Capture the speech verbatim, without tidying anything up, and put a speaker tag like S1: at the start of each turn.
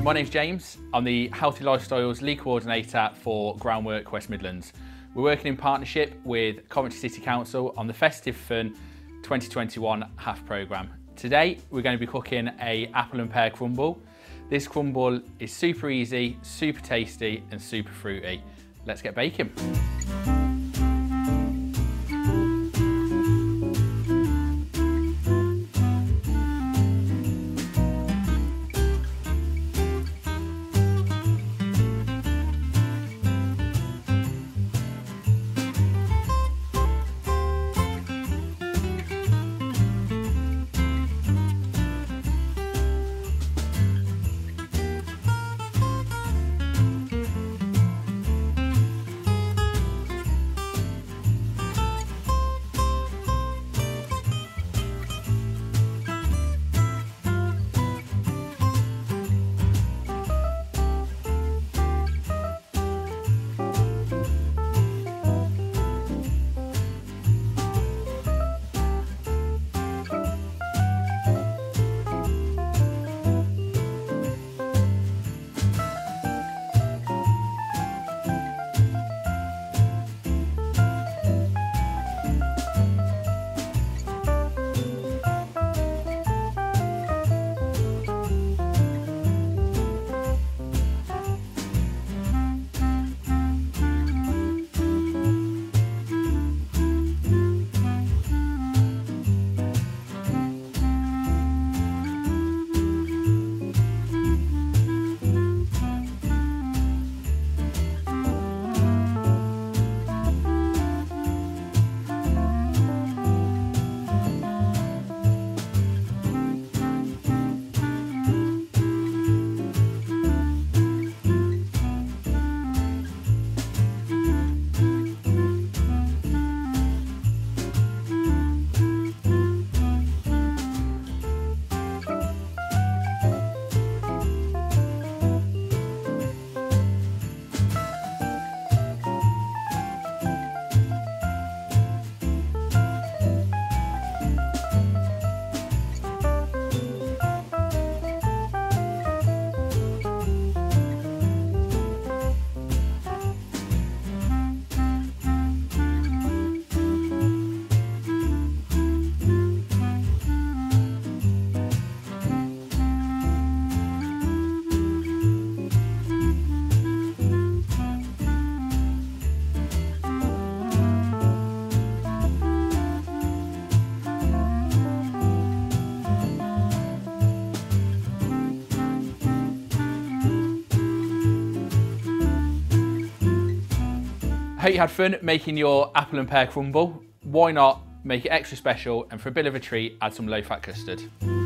S1: my name's James. I'm the Healthy Lifestyles Lead Coordinator for Groundwork West Midlands. We're working in partnership with Coventry City Council on the Festive Fun twenty twenty-one half programme. Today we're going to be cooking a apple and pear crumble. This crumble is super easy, super tasty and super fruity. Let's get baking. I hope you had fun making your apple and pear crumble. Why not make it extra special and for a bit of a treat, add some low-fat custard.